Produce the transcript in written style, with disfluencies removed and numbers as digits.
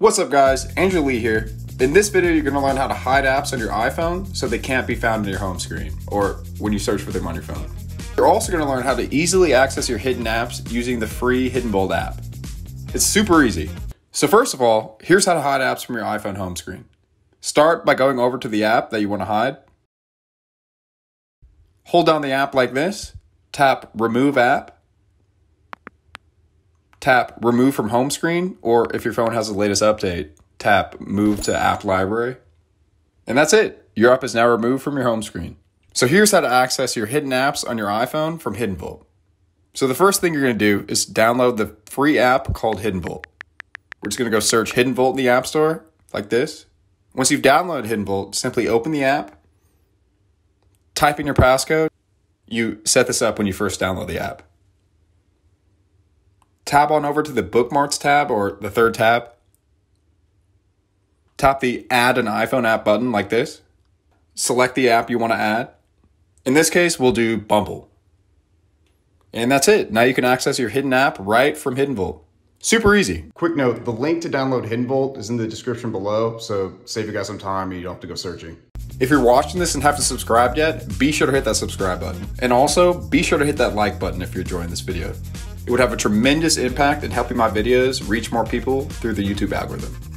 What's up guys, Andrew Lee here. In this video, you're gonna learn how to hide apps on your iPhone so they can't be found on your home screen or when you search for them on your phone. You're also gonna learn how to easily access your hidden apps using the free HiddenVault app. It's super easy. So first of all, here's how to hide apps from your iPhone home screen. Start by going over to the app that you wanna hide. Hold down the app like this, tap Remove App, tap Remove from Home Screen, or if your phone has the latest update, tap Move to App Library. And that's it. Your app is now removed from your home screen. So here's how to access your hidden apps on your iPhone from HiddenVault. So the first thing you're going to do is download the free app called HiddenVault. We're just going to go search HiddenVault in the App Store, like this. Once you've downloaded HiddenVault, simply open the app, type in your passcode. You set this up when you first download the app. Tab on over to the Bookmarks tab or the third tab. Tap the Add an iPhone app button like this. Select the app you want to add. In this case, we'll do Bumble. And that's it. Now you can access your hidden app right from HiddenVault. Super easy. Quick note, the link to download HiddenVault is in the description below, so save you guys some time and you don't have to go searching. If you're watching this and haven't subscribed yet, be sure to hit that subscribe button. And also, be sure to hit that like button if you're enjoying this video. It would have a tremendous impact in helping my videos reach more people through the YouTube algorithm.